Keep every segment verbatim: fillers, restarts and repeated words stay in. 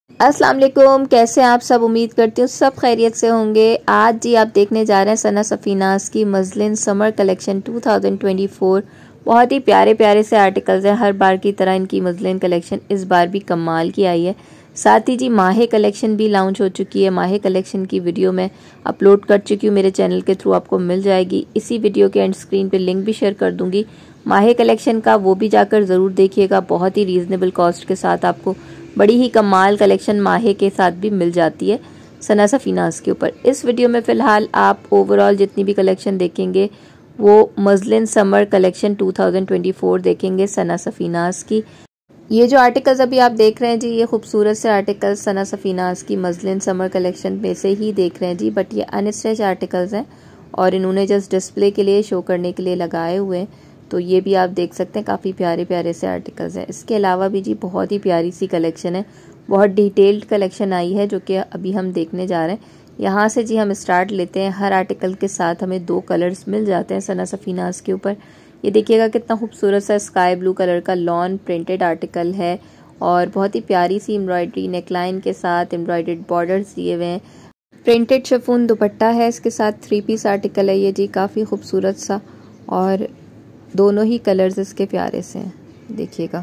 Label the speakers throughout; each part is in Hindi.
Speaker 1: अस्सलाम वालेकुम, कैसे हैं आप सब। उम्मीद करती हूँ सब खैरियत से होंगे। आज जी आप देखने जा रहे हैं सना सफ़ीनाज़ की मज़लिन समर कलेक्शन दो हज़ार चौबीस। बहुत ही प्यारे प्यारे से आर्टिकल्स हैं। हर बार की तरह इनकी मज़लिन कलेक्शन इस बार भी कमाल की आई है। साथ ही जी माहे कलेक्शन भी लॉन्च हो चुकी है। माहे कलेक्शन की वीडियो मैं अपलोड कर चुकी हूँ, मेरे चैनल के थ्रू आपको मिल जाएगी। इसी वीडियो के एंड स्क्रीन पे लिंक भी शेयर कर दूंगी माहे कलेक्शन का, वो भी जाकर ज़रूर देखिएगा। बहुत ही रीज़नेबल कॉस्ट के साथ आपको बड़ी ही कमाल कलेक्शन माहे के साथ भी मिल जाती है सना सफ़ीनाज़ के ऊपर। इस वीडियो में फ़िलहाल आप ओवरऑल जितनी भी कलेक्शन देखेंगे वो मज़लिन समर कलेक्शन दो हज़ार चौबीस देखेंगे सना सफ़ीनाज़ की। ये जो आर्टिकल्स अभी आप देख रहे हैं जी, ये खूबसूरत से आर्टिकल्स सना सफ़ीनाज़ की मज़लिन समर कलेक्शन में से ही देख रहे हैं जी, बट ये अनस्टिच आर्टिकल्स हैं और इन्होंने जस्ट डिस्प्ले के लिए शो करने के लिए लगाए हुए हैं। तो ये भी आप देख सकते हैं, काफ़ी प्यारे प्यारे से आर्टिकल्स हैं। इसके अलावा भी जी बहुत ही प्यारी सी कलेक्शन है, बहुत डिटेल्ड कलेक्शन आई है जो कि अभी हम देखने जा रहे हैं। यहाँ से जी हम स्टार्ट लेते हैं। हर आर्टिकल के साथ हमें दो कलर्स मिल जाते हैं सना सफ़ीनाज़ के ऊपर। ये देखिएगा कितना खूबसूरत सा स्काई ब्लू कलर का लॉन प्रिंटेड आर्टिकल है और बहुत ही प्यारी सी एम्ब्रॉयडरी नेकलाइन के साथ एम्ब्रॉयडर्ड बॉर्डर्स दिए हुए हैं। प्रिंटेड शिफॉन दुपट्टा है, इसके साथ थ्री पीस आर्टिकल है ये जी, काफ़ी खूबसूरत सा और दोनों ही कलर्स इसके प्यारे से हैं। देखिएगा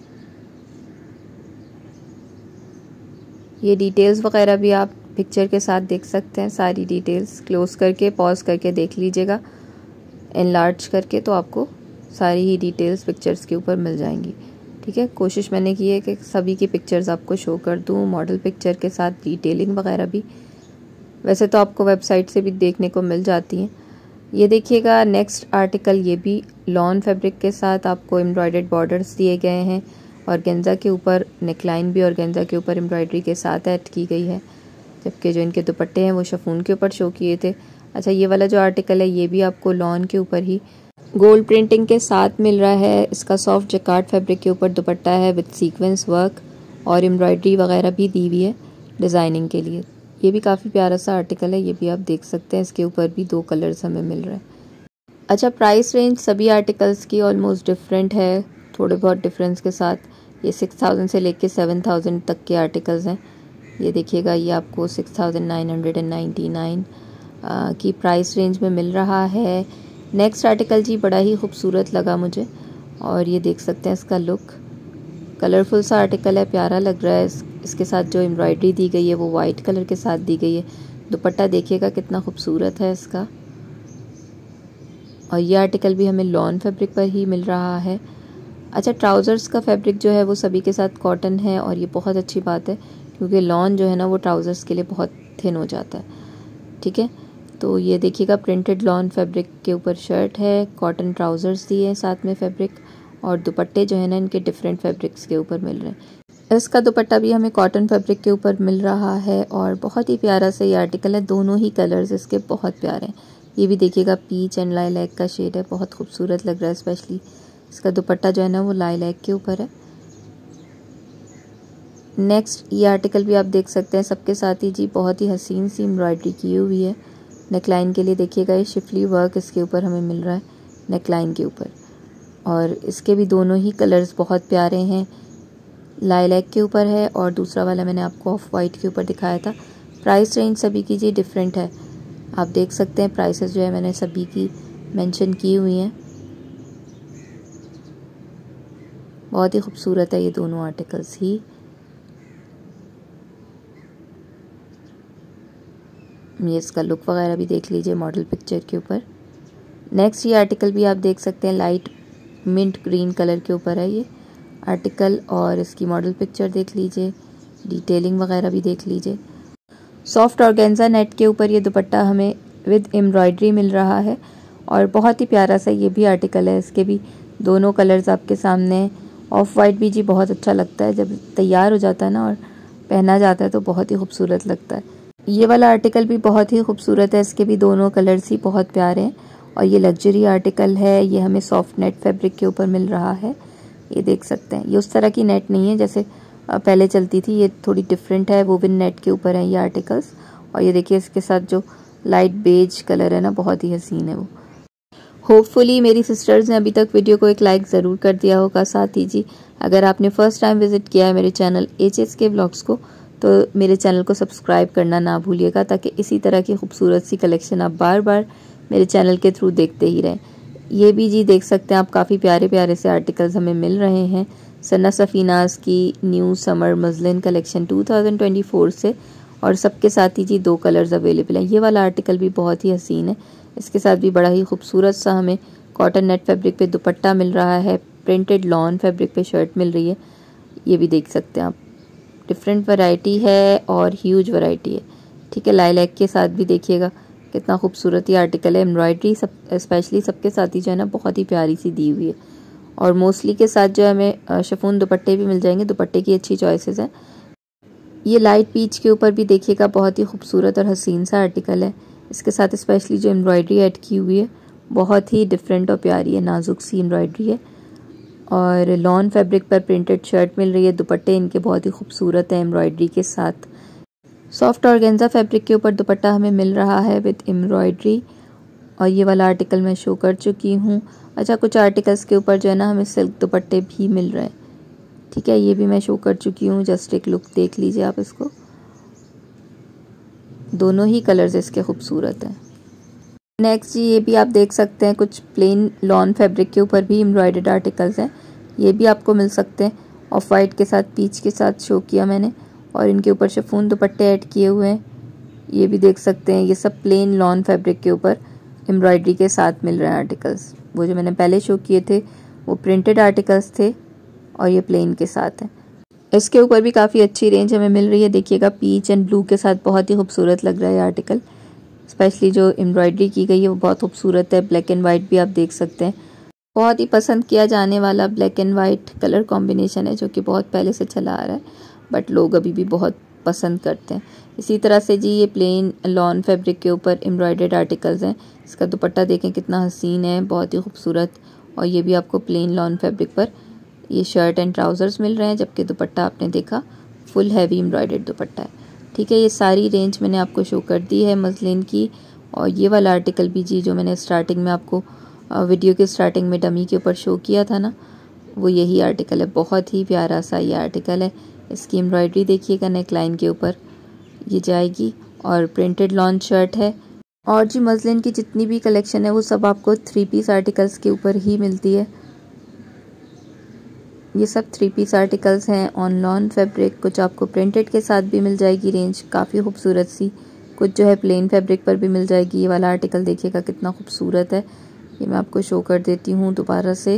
Speaker 1: ये डिटेल्स वगैरह भी आप पिक्चर के साथ देख सकते हैं। सारी डिटेल्स क्लोज करके पॉज करके देख लीजिएगा, एनलार्ज करके, तो आपको सारी ही डिटेल्स पिक्चर्स के ऊपर मिल जाएंगी। ठीक है, कोशिश मैंने की है कि सभी की पिक्चर्स आपको शो कर दूँ, मॉडल पिक्चर के साथ डिटेलिंग वगैरह भी। वैसे तो आपको वेबसाइट से भी देखने को मिल जाती हैं। ये देखिएगा नेक्स्ट आर्टिकल, ये भी लॉन फैब्रिक के साथ आपको एम्ब्रॉयडर्ड बॉर्डर्स दिए गए हैं और गेंजा के ऊपर नेकलाइन भी और गेंजा के ऊपर एम्ब्रॉयडरी के साथ ऐड की गई है, जबकि जो इनके दुपट्टे हैं वो शिफॉन के ऊपर शो किए थे। अच्छा, ये वाला जो आर्टिकल है ये भी आपको लॉन के ऊपर ही गोल्ड प्रिंटिंग के साथ मिल रहा है। इसका सॉफ्ट जकार्ड फैब्रिक के ऊपर दुपट्टा है विद सीक्वेंस वर्क और एम्ब्रॉयडरी वगैरह भी दी हुई है डिज़ाइनिंग के लिए। ये भी काफ़ी प्यारा सा आर्टिकल है, ये भी आप देख सकते हैं। इसके ऊपर भी दो कलर्स हमें मिल रहे हैं। अच्छा, प्राइस रेंज सभी आर्टिकल्स की ऑलमोस्ट डिफरेंट है, थोड़े बहुत डिफरेंस के साथ। ये सिक्स थाउजेंड से लेके सेवन थाउजेंड तक के आर्टिकल्स हैं। ये देखिएगा, ये आपको six thousand nine hundred and ninety nine की प्राइस रेंज में मिल रहा है। नेक्स्ट आर्टिकल जी बड़ा ही खूबसूरत लगा मुझे और ये देख सकते हैं इसका लुक, कलरफुल सा आर्टिकल है, प्यारा लग रहा है। इस, इसके साथ जो एम्ब्रॉयडरी दी गई है वो वाइट कलर के साथ दी गई है। दुपट्टा देखिएगा कितना खूबसूरत है इसका। और ये आर्टिकल भी हमें लॉन फैब्रिक पर ही मिल रहा है। अच्छा, ट्राउज़र्स का फैब्रिक जो है वो सभी के साथ कॉटन है और ये बहुत अच्छी बात है क्योंकि लॉन जो है ना वो ट्राउज़र्स के लिए बहुत थिन हो जाता है। ठीक है, तो ये देखिएगा प्रिंटेड लॉन फैब्रिक के ऊपर शर्ट है, कॉटन ट्राउज़र्स दिए हैं साथ में फैब्रिक, और दुपट्टे जो है ना इनके डिफरेंट फैब्रिक्स के ऊपर मिल रहे हैं। इसका दुपट्टा भी हमें कॉटन फैब्रिक के ऊपर मिल रहा है और बहुत ही प्यारा सा ये आर्टिकल है। दोनों ही कलर्स इसके बहुत प्यारे हैं। ये भी देखिएगा पीच एंड लाइलैक का शेड है, बहुत खूबसूरत लग रहा है। स्पेशली इसका दुपट्टा जो है ना वो लाइलैक के ऊपर है। नेक्स्ट ये आर्टिकल भी आप देख सकते हैं, सबके साथ ही जी बहुत ही हसीन सी एम्ब्रॉयडरी की हुई है नेकलाइन के लिए। देखिएगा ये शिफली वर्क इसके ऊपर हमें मिल रहा है नेकलाइन के ऊपर और इसके भी दोनों ही कलर्स बहुत प्यारे हैं। लाइलैक के ऊपर है और दूसरा वाला मैंने आपको ऑफ वाइट के ऊपर दिखाया था। प्राइस रेंज सभी की जी डिफरेंट है, आप देख सकते हैं। प्राइसेस जो है मैंने सभी की मेंशन की हुई हैं। बहुत ही खूबसूरत है ये दोनों आर्टिकल्स ही। ये इसका लुक वगैरह भी देख लीजिए मॉडल पिक्चर के ऊपर। नेक्स्ट ये आर्टिकल भी आप देख सकते हैं, लाइट मिंट ग्रीन कलर के ऊपर है ये आर्टिकल और इसकी मॉडल पिक्चर देख लीजिए, डिटेलिंग वगैरह भी देख लीजिए। सॉफ्ट ऑर्गेन्जा नेट के ऊपर ये दुपट्टा हमें विद एम्ब्रॉयडरी मिल रहा है और बहुत ही प्यारा सा ये भी आर्टिकल है। इसके भी दोनों कलर्स आपके सामने हैं। ऑफ वाइट भी जी बहुत अच्छा लगता है, जब तैयार हो जाता है ना और पहना जाता है तो बहुत ही खूबसूरत लगता है। ये वाला आर्टिकल भी बहुत ही खूबसूरत है, इसके भी दोनों कलर्स ही बहुत प्यारे हैं और ये लग्जरी आर्टिकल है। ये हमें सॉफ्ट नेट फैब्रिक के ऊपर मिल रहा है, ये देख सकते हैं। ये उस तरह की नेट नहीं है जैसे पहले चलती थी, ये थोड़ी डिफरेंट है, वुवन नेट के ऊपर है ये आर्टिकल्स। और ये देखिए इसके साथ जो लाइट बेज कलर है ना बहुत ही हसीन है वो। होपफुली मेरी सिस्टर्स ने अभी तक वीडियो को एक लाइक ज़रूर कर दिया होगा। साथ ही जी अगर आपने फर्स्ट टाइम विजिट किया है मेरे channel H S K vlogs को तो मेरे चैनल को सब्सक्राइब करना ना भूलिएगा, ताकि इसी तरह की खूबसूरत सी कलेक्शन आप बार बार मेरे चैनल के थ्रू देखते ही रहें। ये भी जी देख सकते हैं आप, काफ़ी प्यारे प्यारे से आर्टिकल्स हमें मिल रहे हैं सना सफीनाज की new summer muslin collection two thousand twenty four से। और सबके साथ ही जी दो कलर्स अवेलेबल हैं। ये वाला आर्टिकल भी बहुत ही हसीन है, इसके साथ भी बड़ा ही खूबसूरत सा हमें कॉटन नेट फैब्रिक पे दुपट्टा मिल रहा है, प्रिंटेड लॉन फैब्रिक पे शर्ट मिल रही है। ये भी देख सकते हैं आप, डिफरेंट वैरायटी है और ह्यूज वैरायटी है। ठीक है, लाइलैक के साथ भी देखिएगा कितना खूबसूरत ये आर्टिकल है। एम्ब्रॉयडरी सब स्पेशली सबके साथ ही जो है ना बहुत ही प्यारी सी दी हुई है। और मोस्टली के साथ जो है हमें शिफॉन दुपट्टे भी मिल जाएंगे, दुपट्टे की अच्छी चॉइसेस हैं। ये लाइट पीच के ऊपर भी देखिएगा बहुत ही खूबसूरत और हसीन सा आर्टिकल है। इसके साथ स्पेशली जो एम्ब्रॉयडरी ऐड की हुई है बहुत ही डिफरेंट और प्यारी है, नाजुक सी एम्ब्रॉयडरी है। और लॉन फैब्रिक पर प्रिंटेड शर्ट मिल रही है, दुपट्टे इनके बहुत ही खूबसूरत है एम्ब्रॉयडरी के साथ। सॉफ्ट ऑर्गेन्जा फैब्रिक के ऊपर दुपट्टा हमें मिल रहा है विद एम्ब्रॉयडरी। और ये वाला आर्टिकल मैं शो कर चुकी हूँ। अच्छा, कुछ आर्टिकल्स के ऊपर जो है ना हमें सिल्क दुपट्टे भी मिल रहे हैं। ठीक है, ये भी मैं शो कर चुकी हूँ, जस्ट एक लुक देख लीजिए आप इसको। दोनों ही कलर्स इसके खूबसूरत हैं। नेक्स्ट जी ये भी आप देख सकते हैं, कुछ प्लेन लॉन फैब्रिक के ऊपर भी एम्ब्रॉयडर्ड आर्टिकल्स हैं। ये भी आपको मिल सकते हैं। ऑफ वाइट के साथ पीच के साथ शो किया मैंने, और इनके ऊपर शिफॉन दुपट्टे ऐड किए हुए हैं। ये भी देख सकते हैं, ये सब प्लेन लॉन फैब्रिक के ऊपर एम्ब्रॉयडरी के साथ मिल रहे हैं आर्टिकल्स। वो जो मैंने पहले शो किए थे वो प्रिंटेड आर्टिकल्स थे और ये प्लेन के साथ है। इसके ऊपर भी काफ़ी अच्छी रेंज हमें मिल रही है। देखिएगा पीच एंड ब्लू के साथ बहुत ही खूबसूरत लग रहा है आर्टिकल। स्पेशली जो एम्ब्रॉयडरी की गई है वो बहुत खूबसूरत है। ब्लैक एंड वाइट भी आप देख सकते हैं, बहुत ही पसंद किया जाने वाला black and white colour combination है, जो कि बहुत पहले से चला आ रहा है, बट लोग अभी भी बहुत पसंद करते हैं। इसी तरह से जी ये प्लेन लॉन फैब्रिक के ऊपर एम्ब्रॉयडर्ड आर्टिकल्स हैं। इसका दुपट्टा देखें कितना हसीन है, बहुत ही खूबसूरत। और ये भी आपको प्लेन लॉन फैब्रिक पर ये शर्ट एंड ट्राउज़र्स मिल रहे हैं, जबकि दुपट्टा आपने देखा फुल हैवी एम्ब्रॉयडर्ड दुपट्टा है। ठीक है, ये सारी रेंज मैंने आपको शो कर दी है मसलिन की। और ये वाला आर्टिकल भी जी जो मैंने स्टार्टिंग में आपको वीडियो के स्टार्टिंग में डमी के ऊपर शो किया था ना, वो यही आर्टिकल है। बहुत ही प्यारा सा ये आर्टिकल है। इसकी एम्ब्रॉयडरी देखिएगा, नेक लाइन के ऊपर ये जाएगी और प्रिंटेड लॉन शर्ट है। और जी मसलिन की जितनी भी कलेक्शन है वो सब आपको थ्री पीस आर्टिकल्स के ऊपर ही मिलती है। ये सब थ्री पीस आर्टिकल्स हैं ऑन लॉन फैब्रिक। कुछ आपको प्रिंटेड के साथ भी मिल जाएगी रेंज काफ़ी खूबसूरत सी, कुछ जो है प्लेन फैब्रिक पर भी मिल जाएगी। ये वाला आर्टिकल देखिएगा कितना खूबसूरत है, ये मैं आपको शो कर देती हूँ दोबारा से।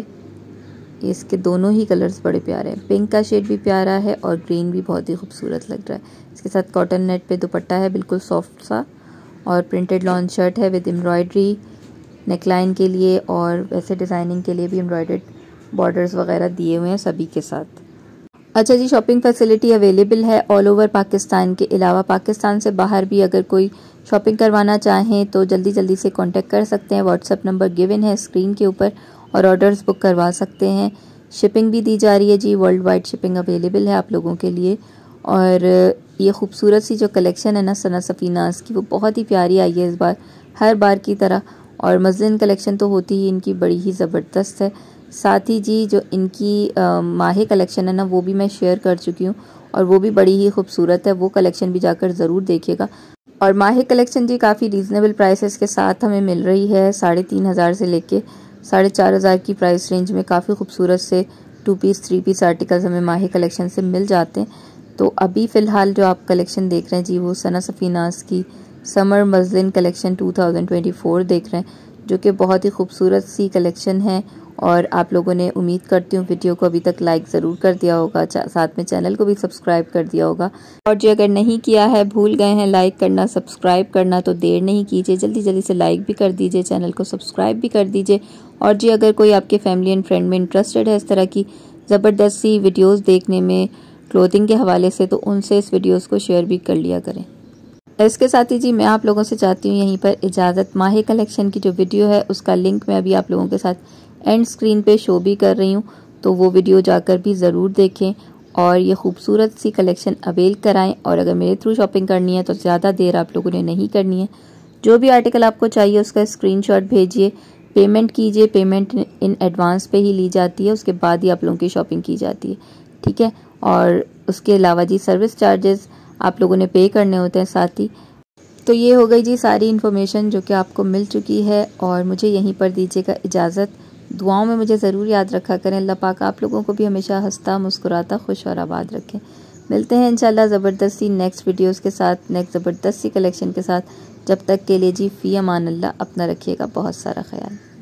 Speaker 1: इसके दोनों ही कलर्स बड़े प्यारे हैं, पिंक का शेड भी प्यारा है और ग्रीन भी बहुत ही खूबसूरत लग रहा है। इसके साथ कॉटन नेट पे दुपट्टा है बिल्कुल सॉफ्ट सा, और प्रिंटेड लॉन शर्ट है विद एम्ब्रॉयडरी नेकलाइन के लिए, और वैसे डिज़ाइनिंग के लिए भी एम्ब्रॉयडर्ड बॉर्डर्स वगैरह दिए हुए हैं सभी के साथ। अच्छा जी, शॉपिंग फैसिलिटी अवेलेबल है ऑल ओवर पाकिस्तान के अलावा पाकिस्तान से बाहर भी अगर कोई शॉपिंग करवाना चाहें तो जल्दी जल्दी से कांटेक्ट कर सकते हैं। व्हाट्सएप नंबर गिवन है स्क्रीन के ऊपर, और ऑर्डर्स बुक करवा सकते हैं। शिपिंग भी दी जा रही है जी, वर्ल्ड वाइड शिपिंग अवेलेबल है आप लोगों के लिए। और ये खूबसूरत सी जो कलेक्शन है ना सना सफीनाज की, वो बहुत ही प्यारी आई है इस बार, हर बार की तरह। और मसलिन कलेक्शन तो होती ही इनकी बड़ी ही ज़बरदस्त है। साथ ही जी जो इनकी माहे कलेक्शन है ना वो भी मैं शेयर कर चुकी हूँ, और वो भी बड़ी ही खूबसूरत है। वो कलेक्शन भी जाकर ज़रूर देखिएगा। और माहे कलेक्शन जी काफ़ी रीज़नेबल प्राइसेस के साथ हमें मिल रही है। साढ़े तीन हज़ार से लेके साढ़े चार हज़ार की प्राइस रेंज में काफ़ी खूबसूरत से two piece three piece articles हमें माहे कलेक्शन से मिल जाते हैं। तो अभी फ़िलहाल जो आप कलेक्शन देख रहे हैं जी वो सना सफीनाज की summer muslin collection two thousand twenty four देख रहे हैं, जो कि बहुत ही खूबसूरत सी कलेक्शन है। और आप लोगों ने, उम्मीद करती हूँ, वीडियो को अभी तक लाइक ज़रूर कर दिया होगा, साथ में चैनल को भी सब्सक्राइब कर दिया होगा। और जो अगर नहीं किया है, भूल गए हैं लाइक करना सब्सक्राइब करना, तो देर नहीं कीजिए, जल्दी जल्दी से लाइक भी कर दीजिए, चैनल को सब्सक्राइब भी कर दीजिए। और जी अगर कोई आपके फैमिली एंड फ्रेंड में इंटरेस्टेड है इस तरह की ज़बरदस्त सी वीडियोज़ देखने में क्लोथिंग के हवाले से, तो उनसे इस वीडियोज़ को शेयर भी कर लिया करें। इसके साथ ही जी मैं आप लोगों से चाहती हूँ यहीं पर इजाज़त। माहे कलेक्शन की जो वीडियो है उसका लिंक मैं अभी आप लोगों के साथ एंड स्क्रीन पे शो भी कर रही हूँ, तो वो वीडियो जाकर भी ज़रूर देखें और ये खूबसूरत सी कलेक्शन अवेल कराएं। और अगर मेरे थ्रू शॉपिंग करनी है तो ज़्यादा देर आप लोगों ने नहीं करनी है। जो भी आर्टिकल आपको चाहिए उसका स्क्रीनशॉट भेजिए, पेमेंट कीजिए, पेमेंट इन एडवांस पे ही ली जाती है, उसके बाद ही आप लोगों की शॉपिंग की जाती है। ठीक है, और उसके अलावा जी सर्विस चार्जेस आप लोगों ने पे करने होते हैं साथ ही। तो ये हो गई जी सारी इन्फॉर्मेशन जो कि आपको मिल चुकी है, और मुझे यहीं पर दीजिएगा इजाज़त। दुआओं में मुझे ज़रूर याद रखा करें। अल्लाह पाक आप लोगों को भी हमेशा हंसता मुस्कुराता खुश और आबाद रखें। मिलते हैं इंशाल्लाह ज़बरदस्ती नेक्स्ट वीडियोस के साथ, नेक्स्ट ज़बरदस्ती कलेक्शन के साथ। जब तक के लिए जी फ़ी अमान अल्लाह, अपना रखिएगा बहुत सारा ख्याल।